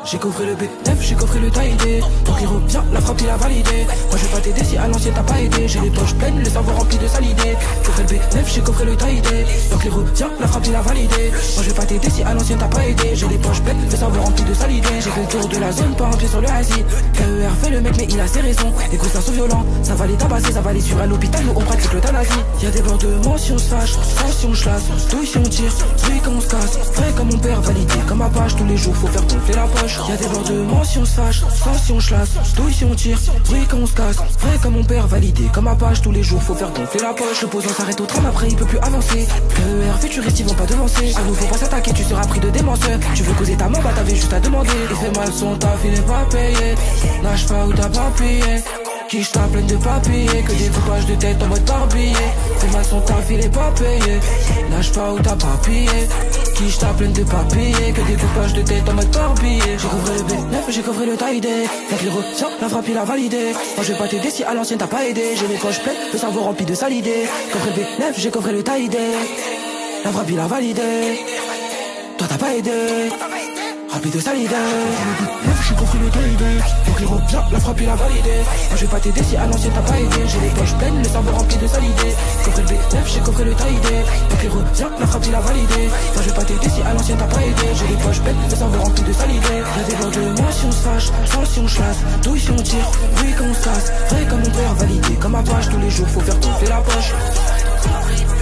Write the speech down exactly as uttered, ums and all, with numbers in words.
J'ai coffré le B neuf, j'ai coffré le taillé. Donc il revient, la frappe il a validé. Moi je vais pas t'aider si à l'ancienne t'as pas aidé. J'ai les poches pleines, le cerveau rempli de sale idée. Coffré le B neuf, j'ai coffré le taillé. Donc il revient, la frappe il a validé. Moi je vais pas t'aider si à l'ancienne t'as pas aidé. J'ai les poches pleines, le cerveau rempli de sale idée. J'ai fait le tour de la zone, pas un pied sur le hasi. K E R fait le mec mais il a ses raisons. Les coups ça sont violents, ça va les tabasser, ça va les sur un hôpital, nous on pratique l'euthanasie. Y'a des bordements si on se fâche, ça si on chlasse, douille si on tire, bruit quand on se casse. Vrai comme mon père, validé comme ma page, tous les jours faut faire gonfler la poche. Y'a des bordements si on se fâche, ça si on chlasse, douille si on tire, bruit quand on se casse. Vrai comme mon père, validé comme ma page, tous les jours faut faire gonfler la poche. Le posant s'arrête au tram, après il peut plus avancer. K E R futuriste, ils vont pas devancer. À nous faut pas s'attaquer, tu seras pris de démence. Tu veux causer ta mort, bah t'avais juste à demander. Il fait mal son taf, il est pas payé. Lâche pas ou t'as pas appuyé. Quiche ta pleine de papier, que des coupages de tête en mode barbillé. Fais mal son taf, il est pas payé. Lâche pas ou t'as pas pillé. Quiche ta pleine de papier, que des coupages de tête en mode barbillé. J'ai coffré le B neuf, j'ai coffré le taillé. Fait que le retient, la frappe il a validé. Moi je vais pas t'aider si à l'ancienne t'as pas aidé. J'ai les poches pleines, le cerveau rempli de sale idée. Coffré le B neuf, j'ai coffré le taillé. La frappe il a validé. Toi t'as pas aidé. Rapide de sale idée. J'ai compris le taillé. Donc il revient, la frappe il a validé. Moi je vais pas t'aider si à l'ancienne t'as pas aidé. J'ai les poches pleines, le cerveau rempli de sale idée. Coffré le B neuf, j'ai coffré le taillé. Donc il revient, la frappe il a validé. Moi je vais pas t'aider si à l'ancienne t'as pas aidé. J'ai les poches pleines, le cerveau rempli de sale idée. Y'a des bordements si on se fâche, sans si on chlasse, douille si on tire, bruit quand on se casse. Vrai comme mon père, validé comme ma page, tous les jours faut faire gonfler la poche.